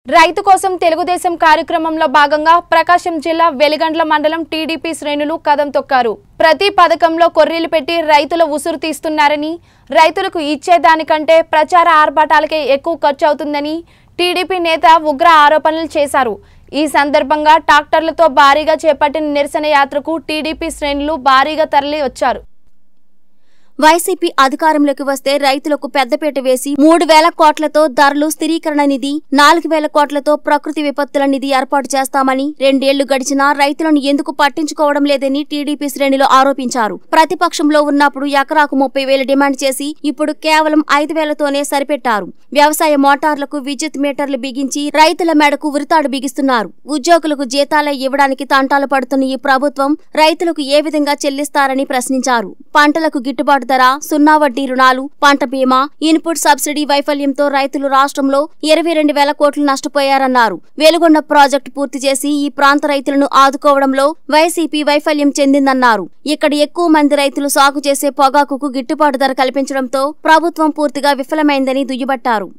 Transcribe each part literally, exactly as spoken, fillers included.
రైతు కోసం తెలుగుదేశం కార్యక్రమంలో భాగంగా ప్రకాశం జిల్లా వెలిగండ్ల మండలం టీడీపీ శ్రేణులు కదం తొక్కారు. ప్రతి పథకంలో కొర్రీలు పెట్టి రైతుల ఉసురు తీస్తున్నారని, రైతులకు ఇచ్చేదానికంటే ప్రచార ఆర్భాటాలకే ఎక్కువ ఖర్చు అవుతుందని టీడీపీ నేత ఉగ్ర ఆరోపణలు చేశారు. ఈ సందర్భంగా ట్రాక్టర్లతో భారీగా చేపట్టిన నిరసన యాత్రకు టీడీపీ శ్రేణులు భారీగా తరలి వచ్చారు. వైసీపీ అధికారంలోకి వస్తే రైతులకు పెద్దపీట వేసి మూడు వేల కోట్లతో ధరలు స్థిరీకరణ నిధి, నాలుగు వేల కోట్లతో ప్రకృతి విపత్తుల నిధి ఏర్పాటు చేస్తామని రెండేళ్లు గడిచినా రైతులను ఎందుకు పట్టించుకోవడం లేదని టీడీపీ శ్రేణులు ఆరోపించారు. ప్రతిపక్షంలో ఉన్నప్పుడు ఎకరాకు ముప్పై వేలు డిమాండ్ చేసి ఇప్పుడు కేవలం ఐదు వేలతోనే సరిపెట్టారు. వ్యవసాయ మోటార్లకు విద్యుత్ మీటర్లు బిగించి రైతుల మెడకు ఉరితాడు బిగిస్తున్నారు. ఉద్యోగులకు జీతాలే ఇవ్వడానికి తంటాలు పడుతున్న ఈ ప్రభుత్వం రైతులకు ఏ విధంగా చెల్లిస్తారని ప్రశ్నించారు. పంటలకు గిట్టుబాటు ధర, సున్నా వడ్డీ రుణాలు, పంట బీమా, ఇన్పుట్ సబ్సిడీ వైఫల్యంతో రైతులు రాష్ట్రంలో ఇరవై రెండు వేల కోట్లు నష్టపోయారన్నారు. వెలుగొండ ప్రాజెక్టు పూర్తి చేసి ఈ ప్రాంత రైతులను ఆదుకోవడంలో వైసీపీ వైఫల్యం చెందిందన్నారు. ఇక్కడ ఎక్కువ మంది రైతులు సాగు చేసే పొగాకుకు గిట్టుబాటు ధర కల్పించడంతో ప్రభుత్వం పూర్తిగా విఫలమైందని దుయ్యబట్టారు.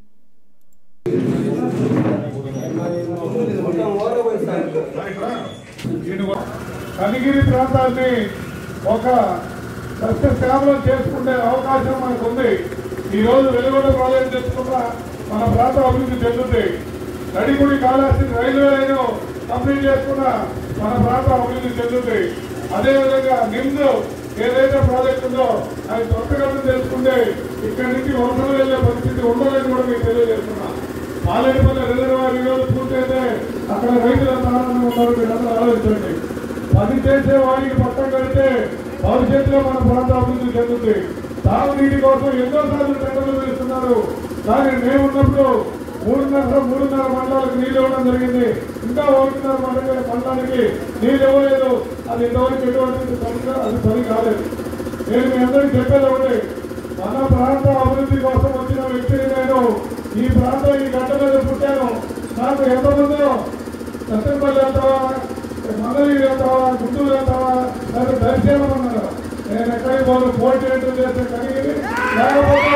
సస్యశ్యామలం చేసుకునే అవకాశం మనకు ఉంది. ఈ రోజు వెలుగొండ ప్రాజెక్టు చేసుకున్న మన ప్రాంతం అభివృద్ధి చెందుతుంది. Nadikudi Kalahasti railway line complete చేసుకున్న మన ప్రాంతం అభివృద్ధి చెందుతుంది. అదేవిధంగా నిమ్స్ ఏదైతే ప్రాజెక్ట్ ఉందో అది త్వరగతిని తెలుసుకుంటే ఇక్కడి నుంచి వలసలు వెళ్లే పరిస్థితి ఉండదని కూడా మీకు తెలియజేస్తున్నా. పాలేపల్లి రిజర్వాయర్ ఈ రోజు పూర్తయితే అక్కడ రైతుల ఆనందంగా ఉన్నారు. మీరందరూ ఆలోచించండి. పని చేసే వారికి పట్టం కడితే భవిష్యత్తులో మన ప్రాంతం అభివృద్ధి చెందుతుంది. తాగునీటి కోసం ఎన్నోసార్లు టెండర్లు పిలుస్తున్నారు. కానీ మేమున్నప్పుడు మూడున్నర మూడున్నర మండలాలకు నీళ్ళు ఇవ్వడం జరిగింది. ఇంకా ఒకటిన్నర మండల మండలానికి నీళ్ళు ఇవ్వలేదు. అది ఇంతవరకు ఎటువంటి అది పని కాలేదు. నేను మీ అందరికీ చెప్పేది ఒకటి, మన ప్రాంత అభివృద్ధి కోసం వచ్చిన వ్యక్తిని నేను. ఈ ప్రాంతం ఈ గడ్డ మీద పుట్టాను. నాకు ఎంతమందిలో సత్యంపల్లి వెళ్తావా, మంగళగిరి వెళ్తావా, గుంటూరు వెళ్తావా, నాకు దర్శనం అన్నారు. నేను ఎక్కడికి పోను, పోటీ ఎంట్రీ చేస్తే కలిగి లేకపోతే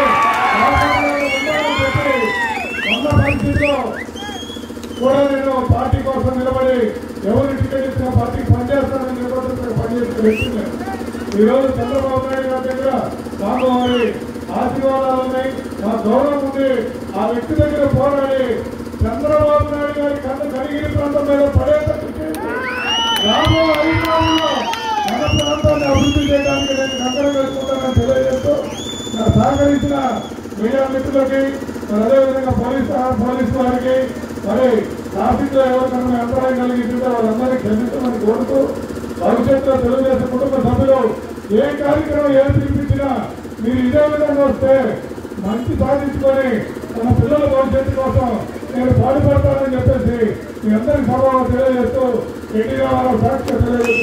చెప్పి ఉన్న పరిస్థితిలో కూడా నేను పార్టీ కోసం నిలబడి ఎవరు టికెట్ ఇచ్చిన పార్టీకి పనిచేస్తానని నిలబడి పనిచేసిన వ్యక్తి. ఈరోజు చంద్రబాబు నాయుడు గారి దగ్గర మాకు వారి ఆశీర్వాదాలు ఉన్నాయి, మా గౌరవం ఉంది. ఆ వ్యక్తి దగ్గర పోరాడి చంద్రబాబు నాయుడు గారి కన్ను కలిగిన ప్రాంతం మీద పడేటట్టు రాబో ఐదు రోజుల్లో మన ప్రాంతాన్ని అభివృద్ధి చేయడానికి నేను కంకణం వేసుకుంటానని తెలియజేస్తూ నాకు సహకరించిన మీడియా మిత్రులకి, మరి అదేవిధంగా పోలీసు పోలీసు వారికి, మరి ట్రాఫిక్ లో ఎవరికన్నా అంతరాయం కలిగించిందో వాళ్ళందరినీ క్షమించమని కోరుతూ, భవిష్యత్తులో తెలుగుదేశం కుటుంబ సభ్యులు ఏ కార్యక్రమం ఏం పిలిపించినా మీరు ఇదే విధంగా వస్తే మంచి సాధించుకొని మన పిల్లల భవిష్యత్తు కోసం నేను పాటుపడతానని చెప్పేసి మీ అందరికీ సభలో తెలియజేస్తూ ఎన్టీ రామారావు సాక్షి తెలియజేస్తూ